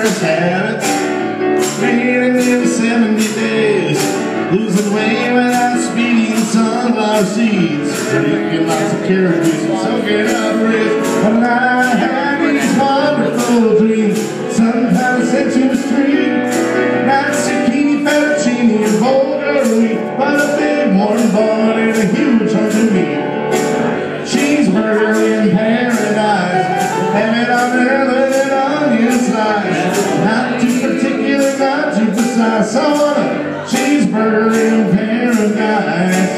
worst habits made it in 70 days. Losing weight without speeding, sunflower seeds, drinking lots of carrot juice and soaking up ribs. But I had these wonderful dreams, sometimes sent to the street. Not zucchini, fettuccine, and bulgari, but a big warm bun and a huge hunk of meat. Cheeseburger in paradise, have it on there with an onion slice. Not too particular, not too precise, I want a cheeseburger in paradise.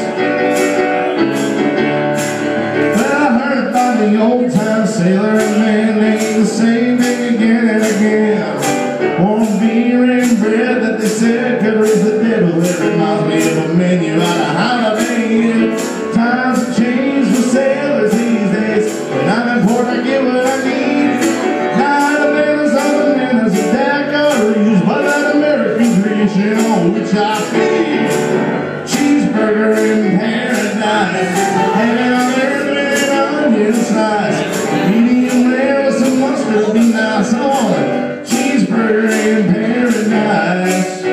Well, I heard about the old-time sailor, and man, they ain't the same thing again and again. Warm beer and bread that they said could raise the devil. It reminds me of a menu out of Holiday. Times have changed for sailors these days. When I'm in port, I get what I need. Not a bananas, other bananas, a daiquiris, but that American tradition on which I feed. Cheeseburger in paradise, have it on there with an onion slice. Medium rare with some mustard would be nice. I want a cheeseburger in paradise.